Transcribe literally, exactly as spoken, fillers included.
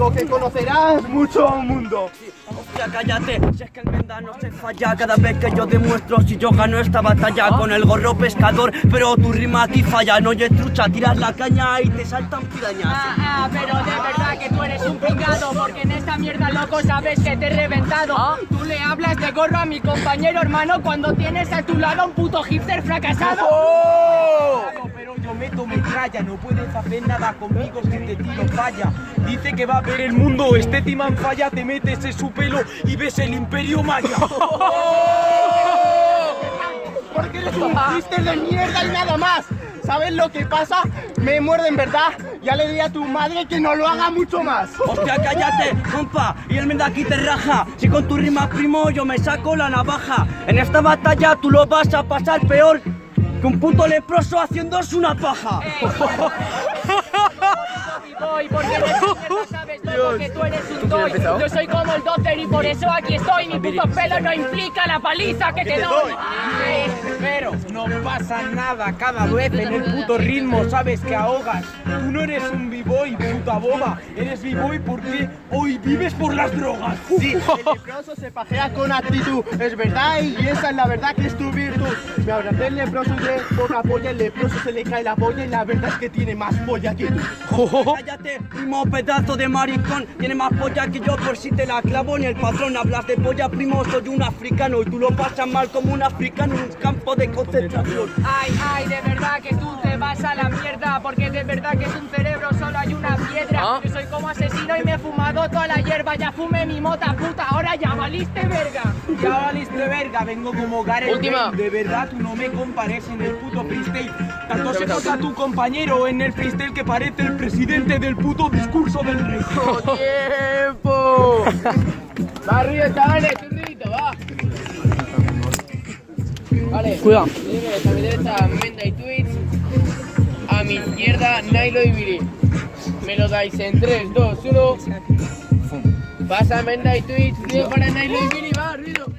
amigo, que conocerás mucho mundo. Hostia, cállate, si es que el Menda no se falla cada vez que yo demuestro si yo gano esta batalla con el gorro pescador, pero tu rima aquí falla, no oyes trucha, tiras la caña y te saltan pirañas. Ah, ah, pero de verdad que tú eres un pringado, porque en esta mierda, loco, sabes que te he reventado. ¿Ah? Tú le hablas de gorro a mi compañero hermano cuando tienes a tu lado un puto hipster fracasado. ¡Oh! Pero yo meto metralla, no puedes hacer nada conmigo si te tiro falla. Dice que va a ver el mundo, este Timan falla, te metes en su pelo y ves el imperio maya. Porque eres un hipster de mierda y nada más. ¿Sabes lo que pasa? Me muerde en verdad. Ya le diré a tu madre que no lo haga mucho más. Hostia, cállate, compa, y el Menda aquí te raja. Si con tu rima, primo, yo me saco la navaja. En esta batalla tú lo vas a pasar peor que un puto leproso haciéndose una paja. Voy, porque eres un sabes todo que tú eres un toy. Yo soy como el doctor y por eso aquí estoy. Mi puto pelo no implica la paliza que te doy. Ay, pero no pasa nada, cada vez en el puto ritmo sabes que ahogas. Tú no eres un b-boy, puta boba. Eres b-boy porque hoy vives por las drogas. Sí, el leproso se pajea con actitud, es verdad, y esa es la verdad que es tu virtud. Me hablas del leproso de poca polla, el leproso se le cae la polla y la verdad es que tiene más polla que tú. Cállate, primo, pedazo de maricón. Tiene más polla que yo por si te la clavo. Ni el patrón, hablas de polla, primo, soy un africano. Y tú lo pasas mal como un africano en un campo de concentración. Ay, ay, de verdad que tú te vas a la mierda, porque de verdad que en un cerebro solo hay una piedra. ¿Ah? Yo soy como asesino y me he fumado toda la hierba. Ya fumé mi mota puta, ahora ya valiste verga. Ya valiste verga, vengo como Gareth Bale. De verdad tú no me compares en el puto freestyle. Tanto se nota tu compañero en el freestyle que parece el presidente del puto discurso del rey. ¡Tiempo! Va arriba, chavales, churrito, va. Vale, Cuidado. a mi derecha Menda y Twitch, a mi izquierda Nailo y Viri. Me lo dais en tres, dos, uno. Pasa Menda y Twitch, para Nailo y Viri, va, ruido.